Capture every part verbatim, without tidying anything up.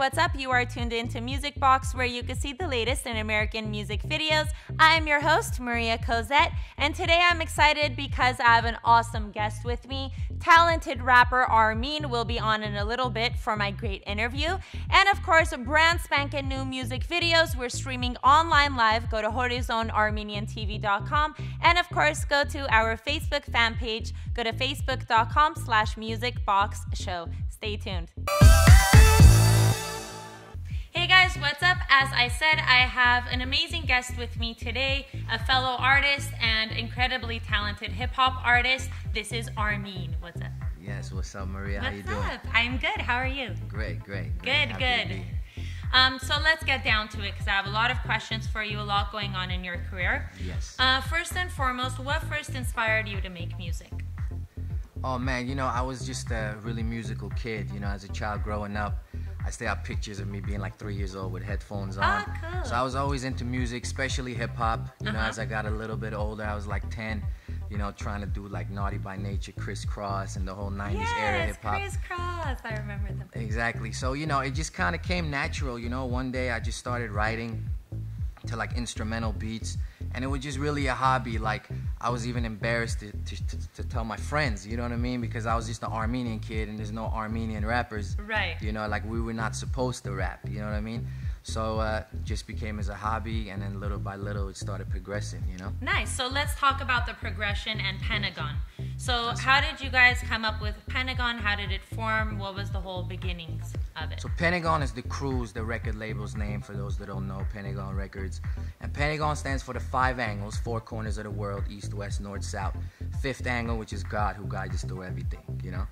what's up? You are tuned in to Music Box, where you can see the latest in American music videos. I'm your host, Maria Cosette, and today I'm excited because I have an awesome guest with me. Talented rapper Armin will be on in a little bit for my great interview. And of course, brand spanking new music videos. We're streaming online live. Go to horizon armenian t v dot com. And of course, go to our Facebook fan page. Go to facebook dot com slash music box show. Stay tuned. Hey guys, what's up? As I said, I have an amazing guest with me today, a fellow artist and incredibly talented hip-hop artist. This is Armin. What's up? Yes, what's up, Maria? What's How you doing? up? I'm good. How are you? Great, great. great. Good, Happy good. to be here. Um, so let's get down to it because I have a lot of questions for you, a lot going on in your career. Yes. Uh, first and foremost, what first inspired you to make music? Oh man, you know, I was just a really musical kid. You know, as a child growing up, I still have pictures of me being like three years old with headphones on. Ah, cool. So I was always into music, especially hip hop. You know, Uh-huh. as I got a little bit older, I was like ten, you know, trying to do like Naughty by Nature, Criss Cross, and the whole nineties era Yes, hip hop. Criss Cross. I remember them. Exactly. So, you know, it just kind of came natural. You know, one day I just started writing to like instrumental beats, and it was just really a hobby. Like, I was even embarrassed to, to, to, to tell my friends, you know what I mean? Because I was just an Armenian kid and there's no Armenian rappers. Right. You know, like we were not supposed to rap, you know what I mean? So uh, just became as a hobby, and then little by little it started progressing, you know? Nice. So let's talk about the progression and Pentagon. So how did you guys come up with Pentagon? How did it form? What was the whole beginnings of it? So Pentagon is the crew's, the record label's name for those that don't know, Pentagon Records. And Pentagon stands for the five angles, four corners of the world, east, west, north, south. Fifth angle, which is God, who guides us through everything, you know?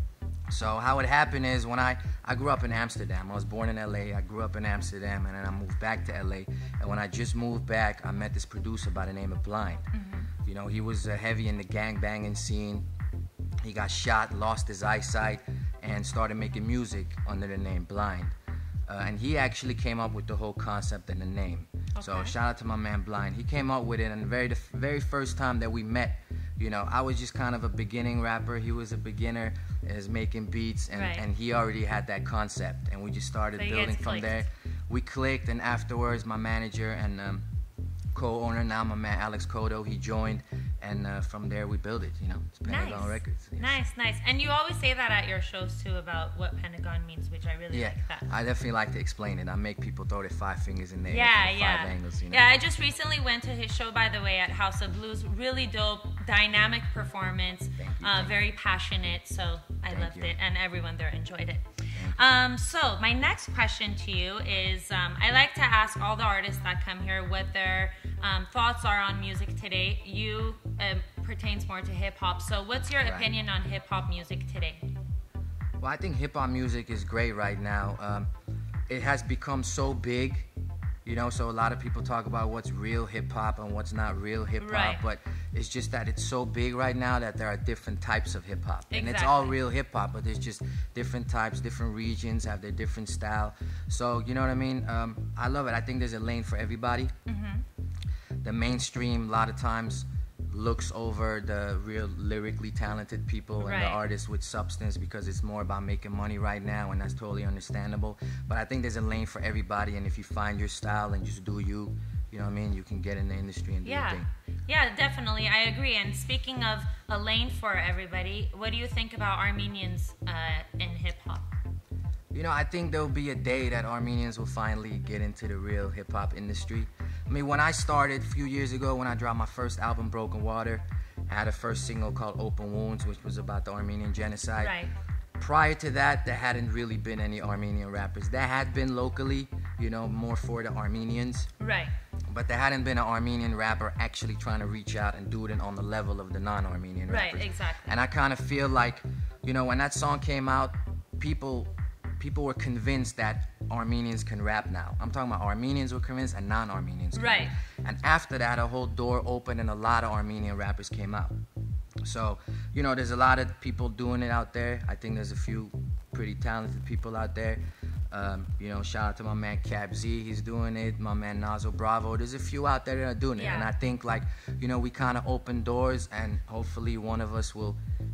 So how it happened is when I, I grew up in Amsterdam. I was born in L A, I grew up in Amsterdam, and then I moved back to L A. And when I just moved back, I met this producer by the name of Blind. Mm-hmm. You know, he was uh, heavy in the gang banging scene. He got shot, lost his eyesight, and started making music under the name Blind. Uh, and he actually came up with the whole concept and the name. Okay. So shout out to my man Blind. He came up with it, and the very, the very first time that we met, you know, I was just kind of a beginning rapper. He was a beginner, is making beats, and, right. and he already had that concept. And we just started so building from there. We clicked, and afterwards, my manager and um, co-owner, now my man Alex Cotto, he joined, and uh, from there we built it, you know. It's Pentagon nice. Records. Yes. Nice, nice. And you always say that at your shows too about what Pentagon means, which I really yeah, like that. I definitely like to explain it. I make people throw their five fingers in there. Yeah, five yeah. angles, you know? Yeah, I just recently went to his show, by the way, at House of Blues. Really dope, dynamic performance, Thank you, uh, thank very passionate, so I Thank loved you. it, and everyone there enjoyed it. Um, so my next question to you is, um, I like to ask all the artists that come here what their um, thoughts are on music today. You um, pertains more to hip-hop, so what's your Right. opinion on hip-hop music today? Well, I think hip-hop music is great right now. Um, it has become so big, you know, so a lot of people talk about what's real hip-hop and what's not real hip-hop, Right. but it's just that it's so big right now that there are different types of hip-hop. And it's all Exactly. real hip-hop, but there's just different types, different regions have their different style. So, you know what I mean? Um, I love it. I think there's a lane for everybody. Mm-hmm. The mainstream, a lot of times, looks over the real lyrically talented people and Right. the artists with substance because it's more about making money right now, and that's totally understandable. But I think there's a lane for everybody, and if you find your style and just do you, you know what I mean, you can get in the industry and do Yeah. your thing. Yeah, definitely. I agree. And speaking of a lane for everybody, what do you think about Armenians uh, in hip-hop? You know, I think there'll be a day that Armenians will finally get into the real hip-hop industry. I mean, when I started a few years ago, when I dropped my first album, Broken Water, I had a first single called Open Wounds, which was about the Armenian genocide. Right. Prior to that, there hadn't really been any Armenian rappers. There had been locally, you know, more for the Armenians. Right. But there hadn't been an Armenian rapper actually trying to reach out and do it on the level of the non-Armenian Right, rappers. exactly. And I kind of feel like, you know, when that song came out, people people were convinced that Armenians can rap now. I'm talking about Armenians were convinced and non-Armenians. Right. And after that, a whole door opened and a lot of Armenian rappers came out. So, you know, there's a lot of people doing it out there. I think there's a few pretty talented people out there. Um, you know, shout out to my man Cap Z, he's doing it. My man Nazo Bravo. There's a few out there that are doing it. Yeah. And I think, like, you know, we kind of open doors, and hopefully one of us will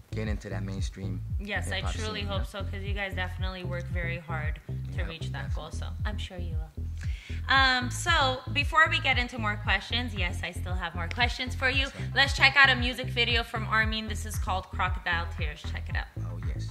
get into that mainstream. Yes, I truly scene, hope you know? so, because you guys definitely work very hard to Yeah, reach that definitely. goal. So I'm sure you will. Um, so before we get into more questions, yes, I still have more questions for you. Let's check out a music video from Armin. This is called Crocodile Tears. Check it out. Oh yes.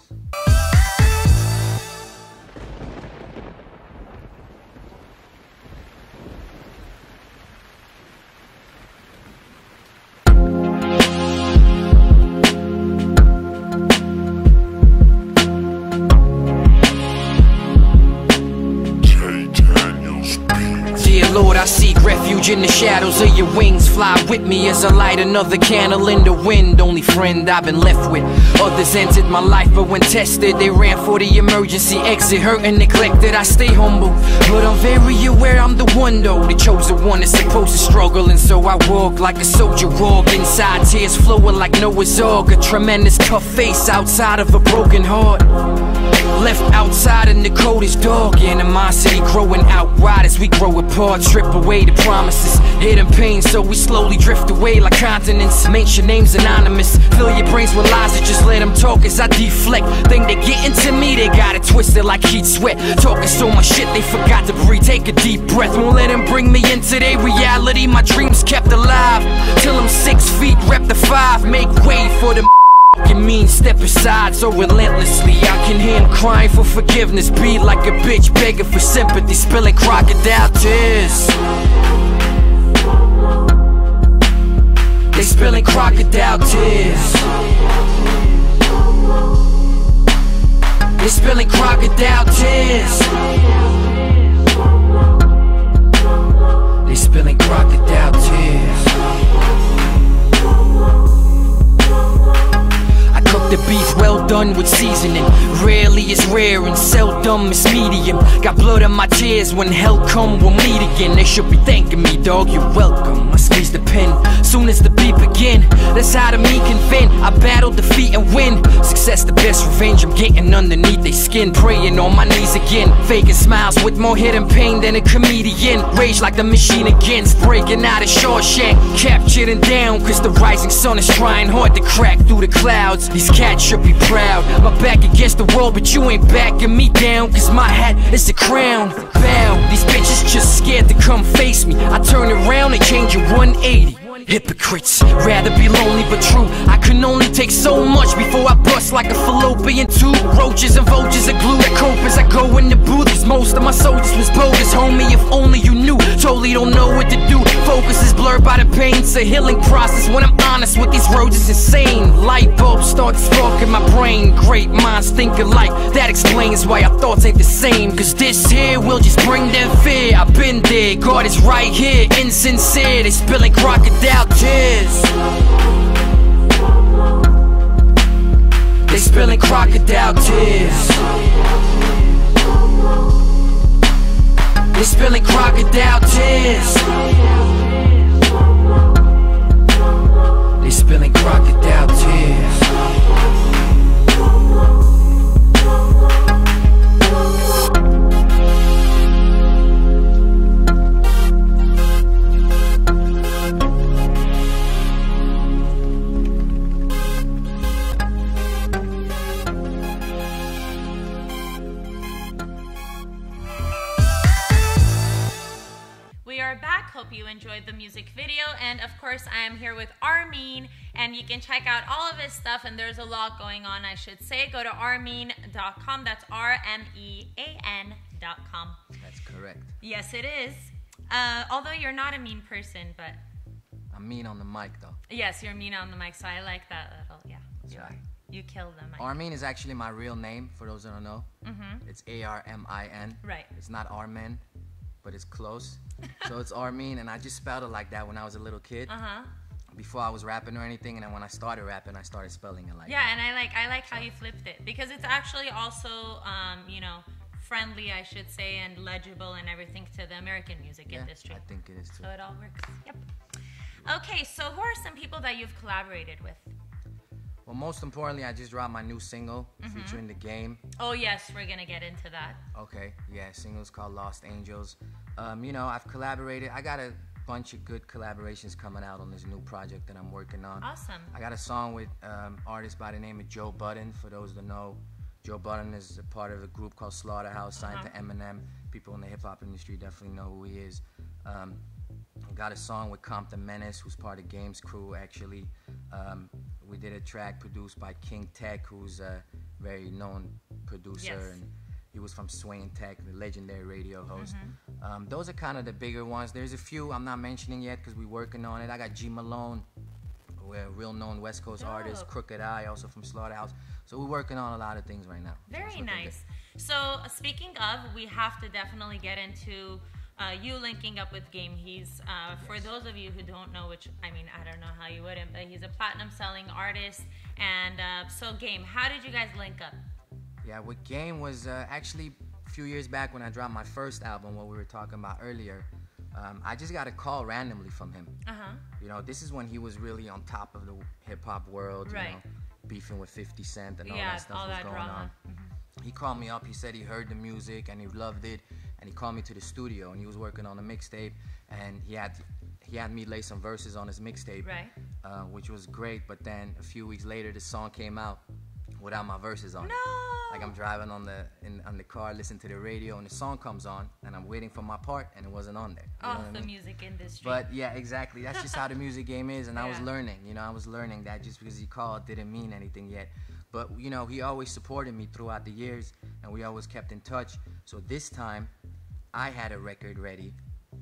Lord, I seek refuge in the shadows of your wings. Fly with me as I light another candle in the wind. Only friend I've been left with. Others entered my life, but when tested, they ran for the emergency exit. Hurt and neglected, I stay humble, but I'm very aware I'm the one though, the chosen one that's supposed to struggle. And so I walk like a soldier walk, inside tears flowing like Noah's Ark. A tremendous tough face outside of a broken heart. Left outside in the coldest dark, animosity growing out wide as we grow apart. Strip away the promises, hidden pain, so we slowly drift away like continents. Make your names anonymous, fill your brains with lies and just let them talk as I deflect. Think they get into me, they got it twisted like heat sweat. Talking so much shit they forgot to breathe, take a deep breath. Won't let them bring me into their reality, my dreams kept alive. Till I'm six feet, rep the five, make way for the can mean step aside so relentlessly. I can hear him crying for forgiveness, be like a bitch begging for sympathy, spilling crocodile tears. They spilling crocodile tears. They spilling crocodile tears. They spilling crocodile tears. Cook the beef well done with seasoning. Rarely is rare and seldom is medium. Got blood on my tears, when hell come we'll meet again. They should be thanking me, dog, you're welcome. I squeeze the pen, soon as the beat begin. That's how the me can vent. I battle, defeat and win. Success the best revenge, I'm getting underneath their skin. Praying on my knees again, faking smiles with more hidden pain than a comedian. Rage like the machine against, breaking out of Shawshank. Captured and down, cause the rising sun is trying hard to crack through the clouds. These cats should be proud. My back against the wall, but you ain't backing me down, cause my hat is a crown. Bow, these bitches just scared to come face me. I turn around and change a one eighty. Hypocrites, rather be lonely but true. I can only take so much before I bust like a fallopian tube. Roaches and vultures are glue that cope as I go in the booth. Cause most of my soldiers was bogus, homie, if only you knew. Totally don't know what to do. Focus is blurred by the pain. It's a healing process when I'm honest with these roads, it's insane. Light bulbs start sparking my brain. Great minds think alike, that explains why our thoughts ain't the same. Cause this here will just bring them fear. I've been there, God is right here. Insincere, they spilling crocodile tears. They spilling crocodile tears. They spilling crocodile tears. They spilling crocodile tears. Hope you enjoyed the music video, and of course I am here with Armin, and you can check out all of his stuff, and there's a lot going on, I should say. Go to armin dot com. That's R M E A N dot com. That's correct. Yes, it is. Uh, although you're not a mean person, but I'm mean on the mic though. yes, you're mean on the mic, so I like that little, yeah. That's you right. are. You kill them. I Armin is actually my real name, for those that don't know. Mm-hmm. It's A R M I N. Right. It's not Armin, but it's close. So it's Armin, and I just spelled it like that when I was a little kid. Uh-huh. Before I was rapping or anything, and then when I started rapping, I started spelling it like Yeah, that. and I like I like how you flipped it, because it's actually also, um, you know, friendly, I should say, and legible and everything to the American music Yeah, industry. I think it is too. So it all works. Yep. Okay, so who are some people that you've collaborated with? Well, most importantly, I just dropped my new single Mm-hmm. featuring The Game. Oh yes, we're gonna get into that. Okay, yeah, single's called Lost Angels. Um, you know, I've collaborated. I got a bunch of good collaborations coming out on this new project that I'm working on. Awesome. I got a song with um, artist by the name of Joe Budden. For those that know, Joe Budden is a part of a group called Slaughterhouse, signed Uh-huh. to Eminem. People in the hip hop industry definitely know who he is. Um, got a song with Compton Menace, who's part of Games Crew, actually. Um, we did a track produced by King Tech, who's a very known producer. Yes. And he was from Swain Tech, the legendary radio host. Mm-hmm. Um, those are kind of the bigger ones. There's a few I'm not mentioning yet because we're working on it. I got G Malone, a real known West Coast Dope. artist. Crooked Eye, also from Slaughterhouse. So we're working on a lot of things right now. So it's Very looking nice. So uh, speaking of, we have to definitely get into uh, you linking up with Game. He's, uh, for Yes. those of you who don't know, which, I mean, I don't know how you wouldn't, but he's a platinum selling artist. And uh, so Game, how did you guys link up? Yeah, with Game was uh, actually a few years back when I dropped my first album, what we were talking about earlier. Um, I just got a call randomly from him. Uh-huh. You know, this is when he was really on top of the hip hop world, Right. you know, beefing with fifty Cent and all Yeah, that stuff all was that going drama. on. He called me up, he said he heard the music and he loved it, and he called me to the studio and he was working on a mixtape, and he had he had me lay some verses on his mixtape, Right. uh, which was great. But then a few weeks later, the song came out without my verses on it. No! Like I'm driving on the in on the car, listening to the radio, and the song comes on, and I'm waiting for my part, and it wasn't on there. You know Oh, what I the mean? music industry. But yeah, exactly. That's just how the music game is, and I was Yeah. learning. You know, I was learning that just because he called didn't mean anything yet. But you know, he always supported me throughout the years, and we always kept in touch. So this time, I had a record ready,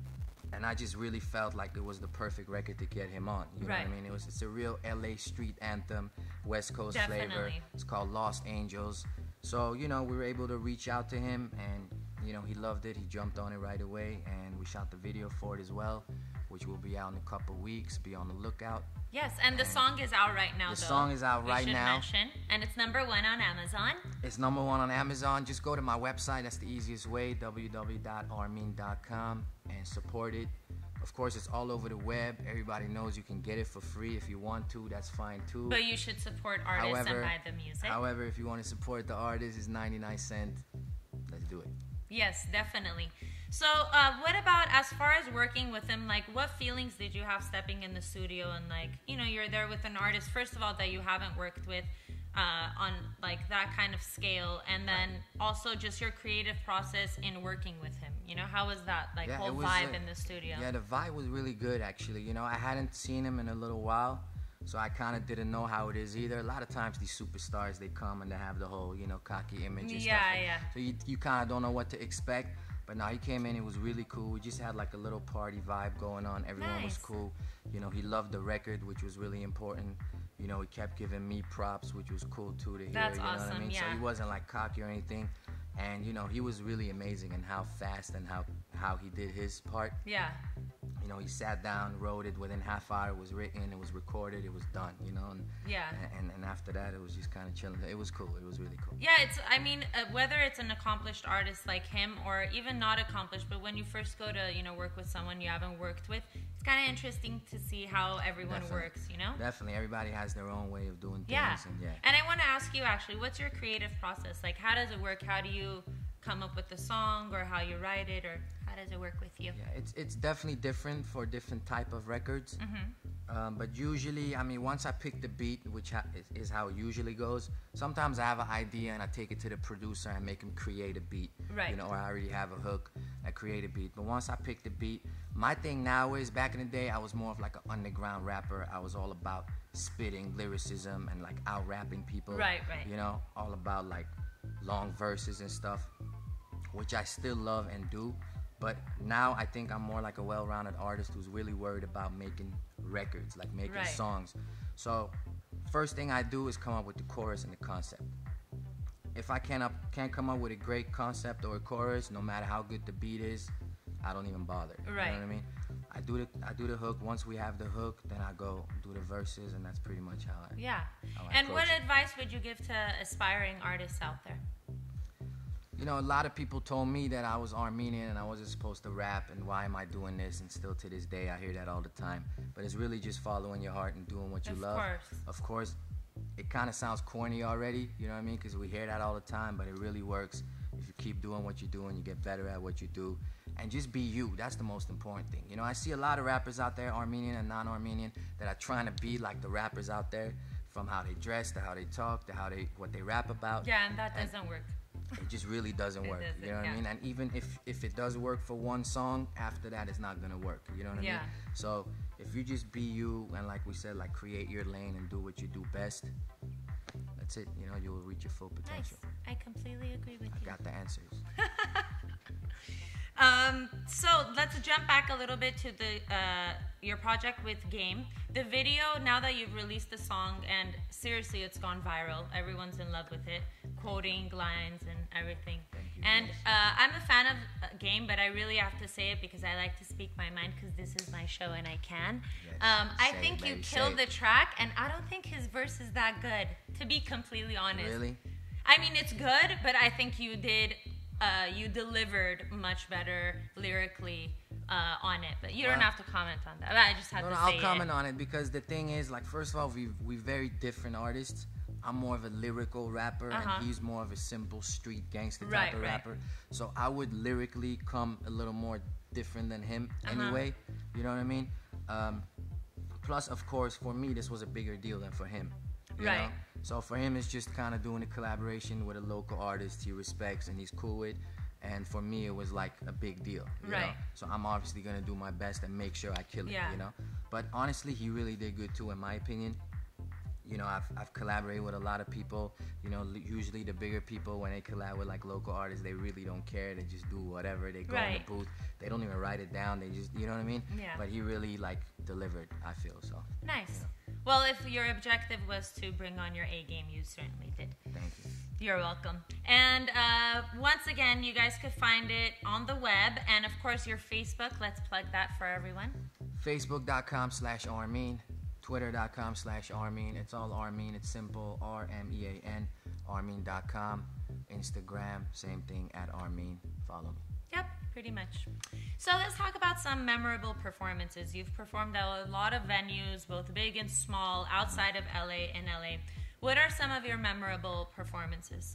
and I just really felt like it was the perfect record to get him on. You know Right. what I mean? It was it's a real L A street anthem, West Coast flavor. Definitely. It's called Lost Angels. So you know, we were able to reach out to him, and you know, he loved it. He jumped on it right away, and we shot the video for it as well, which will be out in a couple weeks. Be on the lookout. yes, and the song is out right now, The though. song is out we right should now. mention. And it's number one on Amazon. It's number one on Amazon. Just go to my website. That's the easiest way, w w w dot armin dot com, and support it. Of course, it's all over the web. Everybody knows you can get it for free if you want to. That's fine too. But you should support artists However- and buy the music. However, if you want to support the artist, it's ninety-nine cents. Let's do it. Yes, definitely. So, uh, what about as far as working with him? Like, what feelings did you have stepping in the studio and, like, you know, you're there with an artist, first of all, that you haven't worked with uh, on, like, that kind of scale, and then also just your creative process in working with him? You know, how was that, like, Yeah, whole it was, vibe uh, in the studio? Yeah, the vibe was really good, actually. You know, I hadn't seen him in a little while, so I kind of didn't know how it is either. A lot of times these superstars, they come and they have the whole, you know, cocky image and Yeah, stuff. yeah. So you, you kind of don't know what to expect. But now he came in, it was really cool. We just had like a little party vibe going on. Everyone was Nice. cool. You know, he loved the record, which was really important. You know, he kept giving me props, which was cool too to hear. That's you know what awesome, I mean? So yeah. he wasn't like cocky or anything. And you know, he was really amazing in how fast and how how he did his part. Yeah. You know, he sat down, wrote it within half hour. It was written, it was recorded, it was done. You know, and Yeah. and, and after that, it was just kind of chilling. It was cool. It was really cool. Yeah, it's, I mean, uh, whether it's an accomplished artist like him or even not accomplished, but when you first go to, you know, work with someone you haven't worked with, it's kind of interesting to see how everyone Definitely. works, you know? Definitely, everybody has their own way of doing things. Yeah. And yeah. And I want to ask you actually, what's your creative process? Like, how does it work? How do you come up with the song, or how you write it, or how does it work with you? Yeah, it's it's definitely different for different type of records. Mm-hmm. Um, but usually, I mean, once I pick the beat, which ha- is, is how it usually goes. Sometimes I have an idea and I take it to the producer and make him create a beat. Right. You know, or I already have a hook, I create a beat. But once I pick the beat, my thing now is, back in the day, I was more of like an underground rapper. I was all about spitting lyricism and like out rapping people. Right, right. You know, all about like long verses and stuff, which I still love and do. But now I think I'm more like a well-rounded artist who's really worried about making records, like making Right. songs. So first thing I do is come up with the chorus and the concept. If I can't up, can't come up with a great concept or a chorus, no matter how good the beat is, I don't even bother. You Right. know what I mean? I do the I do the hook. Once we have the hook, then I go do the verses, and that's pretty much how I. Yeah. how I And what approach it. advice would you give to aspiring artists out there? You know, a lot of people told me that I was Armenian and I wasn't supposed to rap, and why am I doing this? And still to this day, I hear that all the time. But it's really just following your heart and doing what you Of love. course. Of course, it kind of sounds corny already, you know what I mean? Because we hear that all the time, but it really works. If you keep doing what you're doing, you get better at what you do. and just be you. That's the most important thing. You know, I see a lot of rappers out there, Armenian and non-Armenian, that are trying to be like the rappers out there, from how they dress to how they talk to how they what they rap about. Yeah, and that And doesn't work. It just really doesn't It work. doesn't, You know what yeah. I mean? And even if if it does work for one song, after that it's not gonna work. You know what I Yeah. mean? So if you just be you and, like we said, like create your lane and do what you do best, that's it. You know, you will reach your full Nice. potential. I completely agree with I you. got the answers. Um, so let's jump back a little bit to the uh, your project with Game. The video, now that you've released the song, and seriously, it's gone viral. Everyone's in love with it, quoting lines and everything. Thank you, And yes. uh, I'm a fan of uh, Game, but I really have to say it because I like to speak my mind because this is my show and I can. Yes. Um, I Say it, think you baby, say killed it. the track, and I don't think his verse is that good, to be completely honest. Really? I mean, it's good, but I think you did, uh, you delivered much better lyrically uh, on it. But you don't Well- have to comment on that. I just had No, to no, say I'll comment it. on it because the thing is, like, first of all, we we very different artists. I'm more of a lyrical rapper, Uh-huh. and he's more of a simple street gangster type Right, of right. rapper. So I would lyrically come a little more different than him Uh-huh. anyway. You know what I mean? Um, plus, of course, for me, this was a bigger deal than for him. You Right. know? So for him, it's just kind of doing a collaboration with a local artist he respects and he's cool with. And for me, it was like a big deal. You Right. Know? So I'm obviously gonna do my best and make sure I kill it. Yeah. You know. But honestly, he really did good too, in my opinion. You know, I've, I've collaborated with a lot of people. You know, l- usually the bigger people, when they collab with like local artists, they really don't care. They just do whatever. They go in Right. the booth. They don't even write it down. They just, you know what I mean? Yeah. But he really like delivered, I feel so. Nice. Well, if your objective was to bring on your A game, you certainly did. Thank you. You're welcome. And uh, once again, you guys could find it on the web. And of course, your Facebook. Let's plug that for everyone. Facebook.com slash Armin. Twitter.com slash Armin. It's all Armin. It's simple. R M E A N. Armin dot com. Instagram, same thing, at Armin. Follow me. Yep, pretty much. So let's talk about some memorable performances. You've performed at a lot of venues, both big and small, outside of L A and L A. What are some of your memorable performances?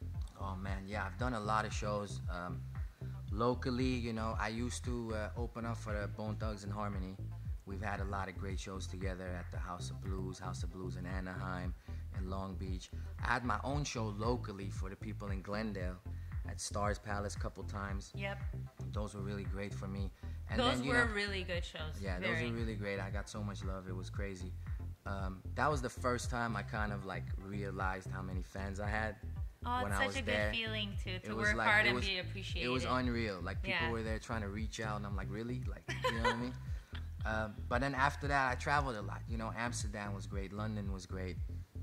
Oh man, yeah, I've done a lot of shows. Um, locally, you know, I used to uh, open up for the Bone Thugs and Harmony. We've had a lot of great shows together at the House of Blues, House of Blues in Anaheim, in Long Beach. I had my own show locally for the people in Glendale at Stars Palace a couple times. Yep. Those were really great for me. And Those then, you were know, really good shows. yeah, Very. those were really great. I got so much love. It was crazy. Um, that was the first time I kind of like realized how many fans I had. Oh, when it's I such was a good there. feeling to, to It was work like- hard it and was- be appreciated. It was unreal. Like people Yeah. were there trying to reach out, and I'm like, really? Like, you know what I mean? Um, but then after that, I traveled a lot. You know, Amsterdam was great. London was great.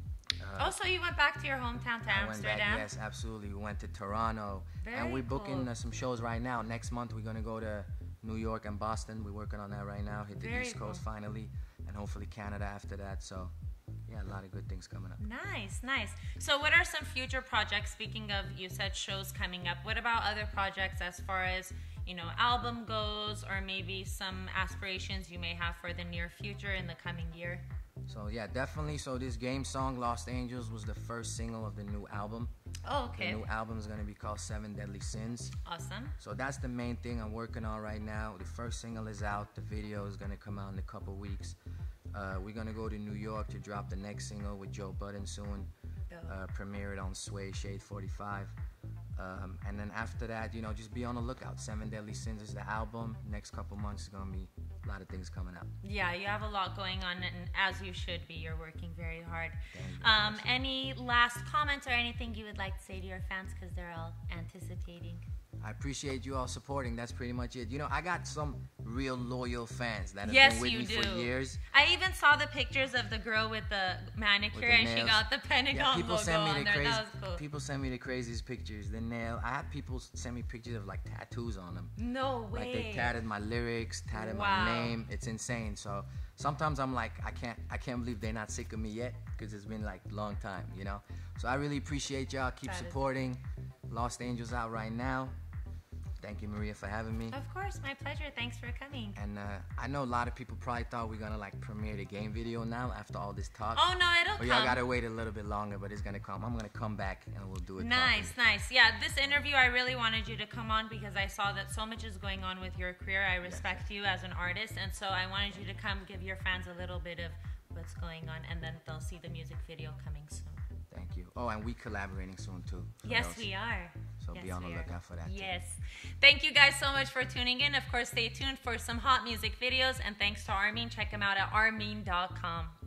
Uh, Oh, so you went back to your hometown to I went back, Amsterdam? yes, absolutely. We went to Toronto, and Very we're booking cool. uh, some shows right now. Next month, we're gonna go to New York and Boston. We're working on that right now. Hit the Very East Coast cool. finally, and hopefully Canada after that. So, yeah, a lot of good things coming up. Nice, nice. So what are some future projects? Speaking of, you said shows coming up. What about other projects as far as, you know, album goes, or maybe some aspirations you may have for the near future in the coming year? So yeah, definitely. So this game song, Lost Angels, was the first single of the new album. Oh, okay. The new album is gonna be called Seven Deadly Sins. Awesome. So that's the main thing I'm working on right now. The first single is out. The video is gonna come out in a couple weeks. Uh, we're gonna go to New York to drop the next single with Joe Budden soon. Dope. Uh, premiere it on Sway Shade forty-five. Um, and then after that, you know, just be on the lookout. Seven Deadly Sins is the album. Next couple months is gonna be a lot of things coming out. Yeah, you have a lot going on, and as you should be. You're working very hard. Thank you. Um, any last comments or anything you would like to say to your fans, because they're all anticipating? I appreciate you all supporting. That's pretty much it. You know, I got some real loyal fans that have Yes, been with you me do. for years. I even saw the pictures of the girl with the manicure, With the and she nails. got the Pentagon Yeah, people logo send me on the there. crazy. That was cool. People send me the craziest pictures. The nail. I had people send me pictures of like tattoos on them. No way. Like they tatted my lyrics, tatted Wow. my name. It's insane. So sometimes I'm like, I can't, I can't believe they're not sick of me yet, because it's been like a long time, you know. So I really appreciate y'all. Keep That is- supporting. Lost Angels out right now. Thank you, Maria, for having me. Of course, my pleasure. Thanks for coming. And uh, I know a lot of people probably thought we are gonna like premiere the game video now after all this talk. Oh no, it'll but come. y'all gotta wait a little bit longer, but it's gonna come. I'm gonna come back and we'll do it. Nice, properly. nice. Yeah, this interview I really wanted you to come on because I saw that so much is going on with your career. I respect yes. you as an artist, and so I wanted you to come give your fans a little bit of what's going on, and then they'll see the music video coming soon. Thank you. Oh, and we collaborating soon too. Yes, those. we are. So yes, be on the lookout are. for that. Yes. Too. Thank you guys so much for tuning in. Of course, stay tuned for some hot music videos, and thanks to Armin. Check him out at armin dot com.